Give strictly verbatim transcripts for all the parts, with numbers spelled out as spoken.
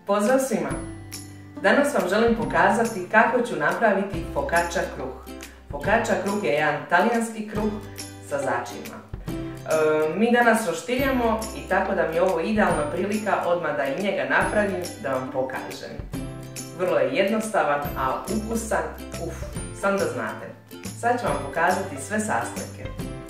Pozdrav svima! Danas vam želim pokazati kako ću napraviti focaccia kruh. Focaccia kruh je jedan talijanski kruh sa začinima. E, mi danas roštiljamo i tako da mi je ovo idealna prilika odmah da i njega napravim, da vam pokažem. Vrlo je jednostavan, a ukusan, uf, sam da znate. Sad ću vam pokazati sve sastojke.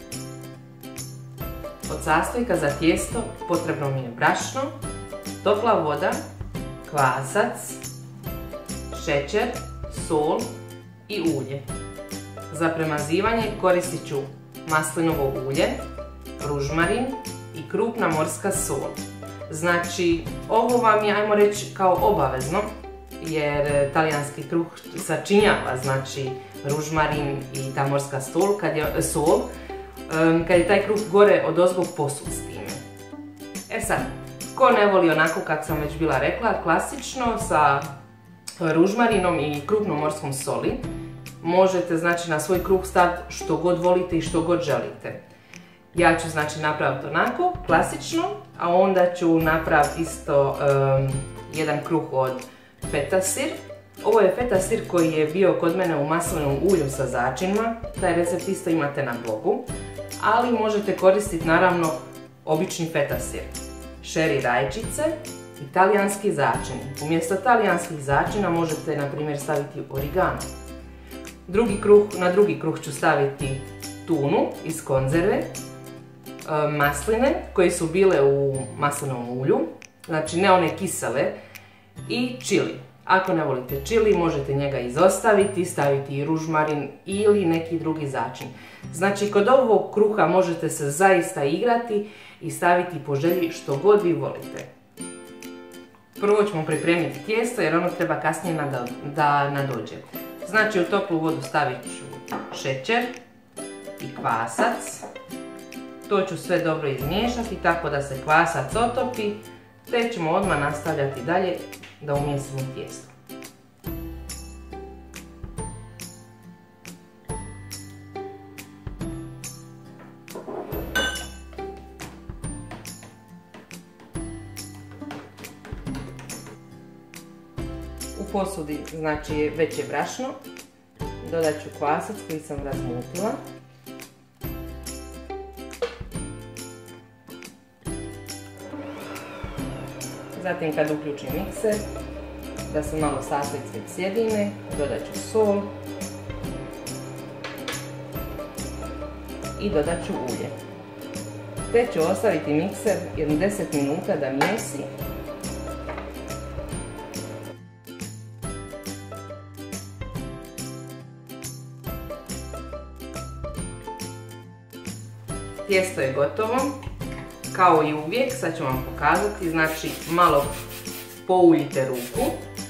Od sastojka za tijesto potrebno mi je brašno, topla voda, kvasac, šećer, sol i ulje. Za premazivanje koristit ću maslinovo ulje, ružmarin i krupna morska sol. Znači, ovo vam je, ajmo reći, kao obavezno, jer talijanski kruh sačinjava, znači, ružmarin i ta morska sol, kad je, sol, kad je taj kruh gore odozgo posut s time. E sad, ko ne voli onako kako sam već bila rekla, klasično sa ružmarinom i krupnom morskom soli, možete znači na svoj kruh staviti što god volite i što god želite. Ja ću znači napraviti onako, klasično, a onda ću napraviti isto um, jedan kruh od feta sir. Ovo je feta sir koji je bio kod mene u maslinovom ulju sa začinima, taj recept isto imate na blogu, ali možete koristiti naravno obični feta sir. Šeri rajčice i talijanski začin. Umjesto talijanskih začina možete na primjer staviti origano. Drugi kruh, na drugi kruh ću staviti tunu iz konzerve, masline koje su bile u maslinovom ulju, znači ne one kisele, i čili. Ako ne volite čili, možete njega izostaviti, staviti i ružmarin ili neki drugi začin. Znači, kod ovog kruha možete se zaista igrati i staviti po želji što god vi volite. Prvo ćemo pripremiti tijesto jer ono treba kasnije da nadođe. Znači, u toplu vodu stavit ću šećer i kvasac. To ću sve dobro izmiješati tako da se kvasac otopi, te ćemo odmah nastavljati dalje da umjesimo tijesto. U posudi znači već je brašno, dodat ću kvasac koji sam razmutila. Zatim kad uključim mikser, da se malo sastojci već sjedine, dodat ću sol i dodat ću ulje. Te ću ostaviti mikser jedno deset minuta da mjesi. Tijesto je gotovo. Kao i uvijek, sad ću vam pokazati, znači malo pouljite ruku,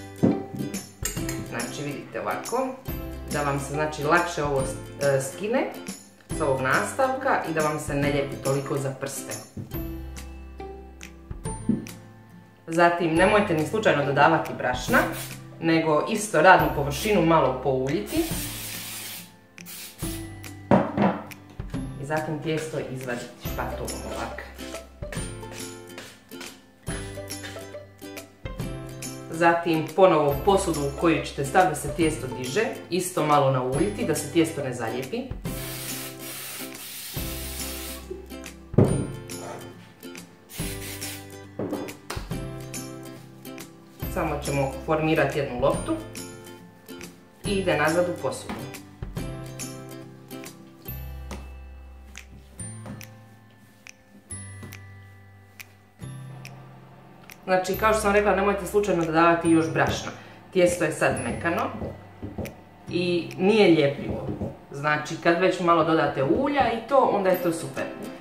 znači vidite ovako, da vam se znači lakše ovo skine s ovog nastavka i da vam se ne lijepi toliko za prste. Zatim nemojte ni slučajno dodavati brašna, nego isto radnu površinu malo pouljiti. I zatim tijesto izvaditi špatulom ovako. Zatim ponovo posudu u koju ćete staviti da se tijesto diže, isto malo nauljiti da se tijesto ne zalijepi. Samo ćemo formirati jednu loptu i ide nazad u posudu. Znači, kao što sam rekla, nemojte slučajno dodavati još brašna. Tijesto je sad mekano i nije ljepljivo. Znači, kad već malo dodate ulja i to, onda je to super.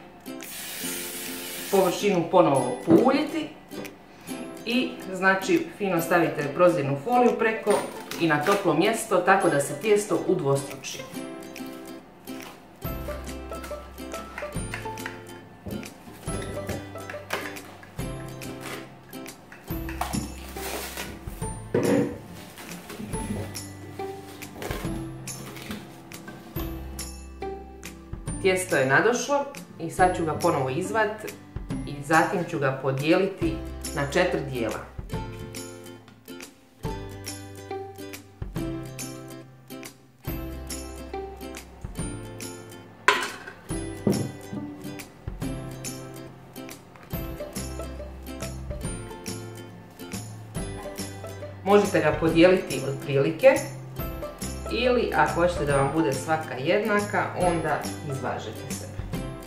Površinu ponovo pouljiti i, znači, fino stavite prozirnu foliju preko i na toplo mjesto tako da se tijesto udvostruči. Tijesto je nadošlo i sad ću ga ponovo izvaditi i zatim ću ga podijeliti na četiri dijela. Možete ga podijeliti otprilike ili ako hoćete da vam bude svaka jednaka, onda izvažete se.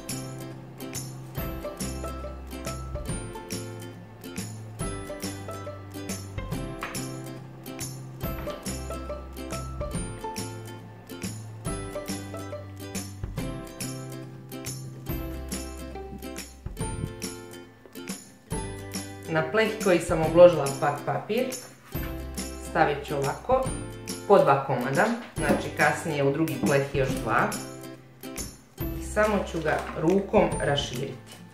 Na pleh koji sam obložila pak papir stavit ću ovako po dva komada, znači kasnije u drugi pleh još dva i samo ću ga rukom raširiti.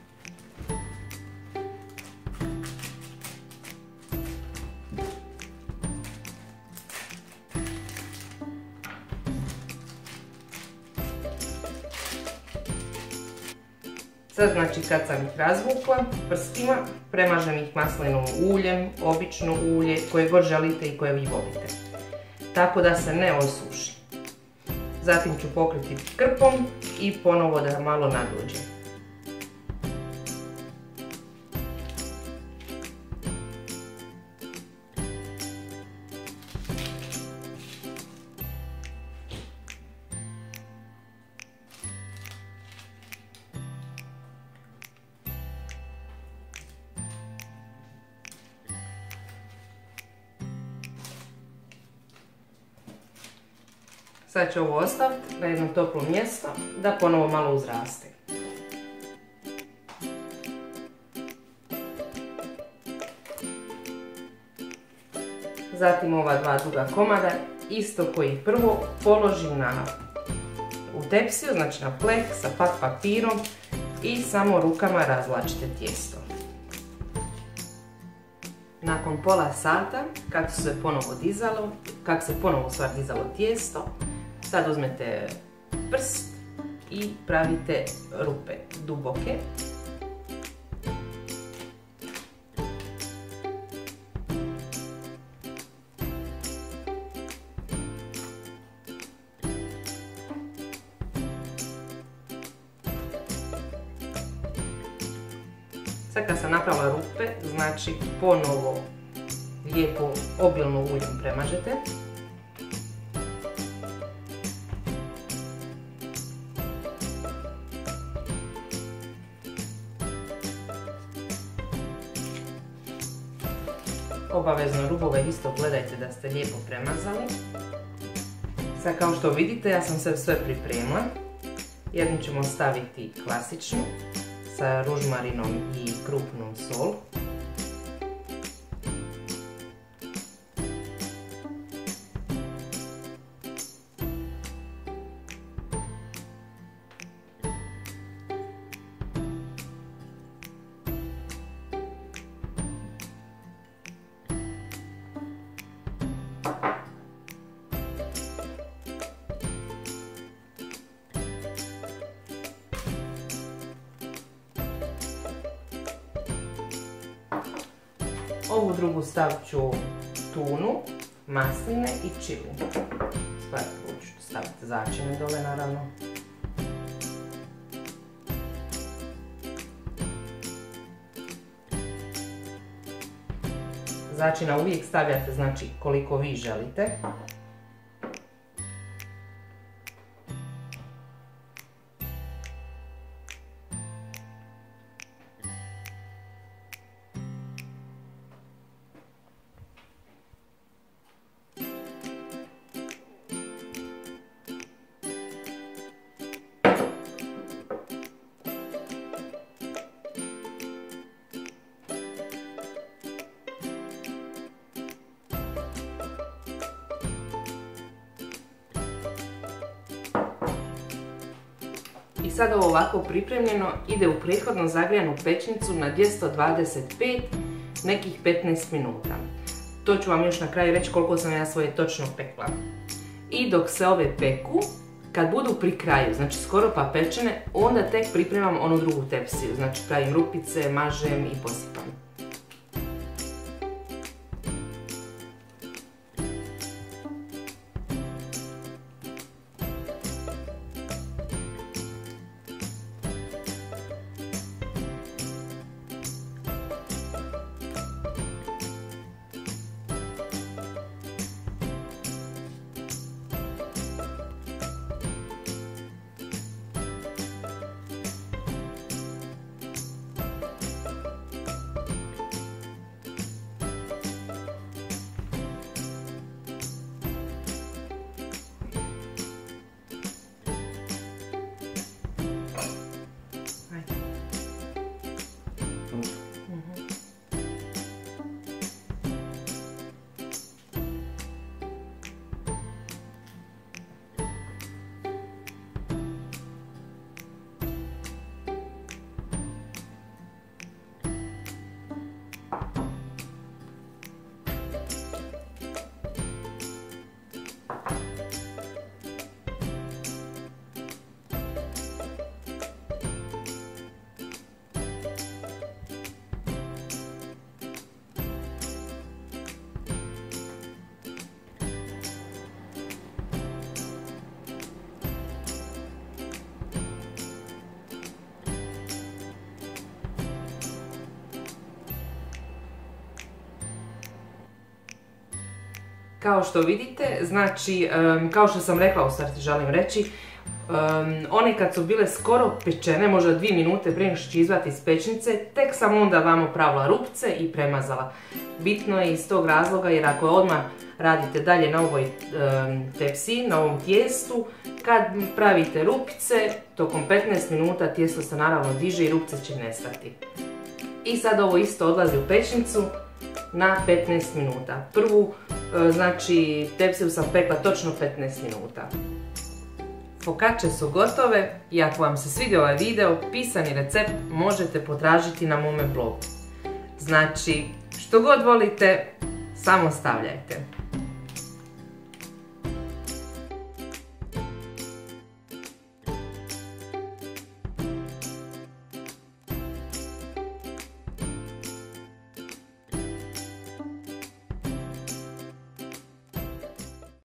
Sad znači kad sam ih razvukla prstima, premažem ih maslinovim uljem, obično ulje, koje god želite i koje vi volite. Tako da se ne osuši. Zatim ću pokriti krpom i ponovo da malo nadođe. Sad ću ovo ostaviti na jedno toplo mjesto da ponovo malo uzraste. Zatim ova dva druga komada, isto koji prvo, položim na, u tepsiju, znači na pleh sa pak papirom i samo rukama razvlačite tijesto. Nakon pola sata, kako se ponovo dizalo, kako se ponovo stvar dizalo tijesto, sad uzmete prst i pravite rupe duboke. Sad kad sam napravila rupe, znači ponovo lijepo obilno uljem premažete. Obavezno rubove isto gledajte da ste lijepo premazali. Sad kao što vidite ja sam sve sve pripremila. Jednu ćemo staviti klasičnu sa ružmarinom i krupnom sol. Ovu drugu stavit ću tunu, masline i čili. Stvarno ću staviti začine dole naravno. Začina uvijek stavljate znači koliko vi želite. I sad ovo ovako pripremljeno ide u prethodno zagrijanu pećnicu na dvjesto dvadeset pet nekih petnaest minuta. To ću vam još na kraju reći koliko sam ja svoje točno pekla. I dok se ove peku, kad budu pri kraju, znači skoro pa pečene, onda tek pripremam onu drugu tepsiju. Znači pravim rupice, mažem i posipam. Kao što vidite, znači, kao što sam rekla, u startu želim reći, one kad su bile skoro pečene, možda dvije minute prije što ću izvati iz pečnice, tek sam onda vamo pravila rupce i premazala. Bitno je iz tog razloga jer ako odmah radite dalje na ovoj tepsiji, na ovom tijestu, kad pravite rupice, tokom petnaest minuta tijesto se naravno diže i rupce će nestati. I sad ovo isto odlazi u pečnicu na petnaest minuta. Prvu, znači, tepsiju sam pekla točno petnaest minuta. Focacce su gotove i ako vam se svidio ovaj video, pisani recept možete potražiti na mome blogu. Znači, što god volite, samo stavljajte.